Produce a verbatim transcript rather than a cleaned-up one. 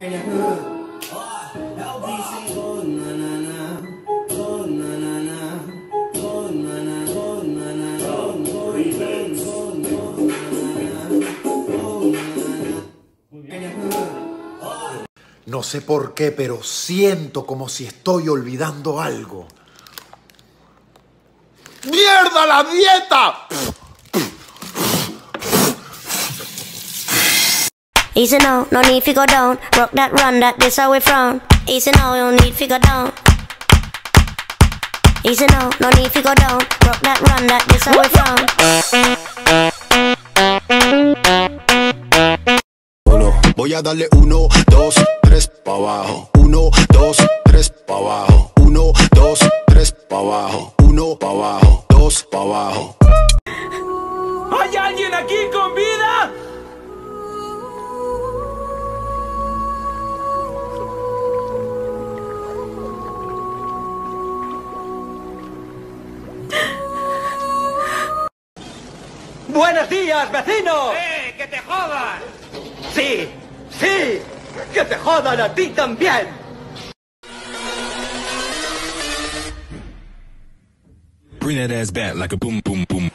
No sé por qué, pero siento como si estoy olvidando algo. ¡Mierda, la dieta! Easy no, no need to go down. Rock that, run that, this how we frown. Easy no, no need to go down. Easy no, no need to go down. Rock that, run that, this how we frown. Voy a darle uno, dos, tres pa' abajo. Uno, dos, tres pa' abajo. Uno, dos, tres pa' abajo. Uno pa' abajo, dos pa' abajo. ¿Hay alguien aquí con vida? ¡Buenos días, vecino! ¡Eh, que te jodan! ¡Sí! ¡Sí! ¡Que te jodan a ti también! Bring that ass back like a boom, boom, boom.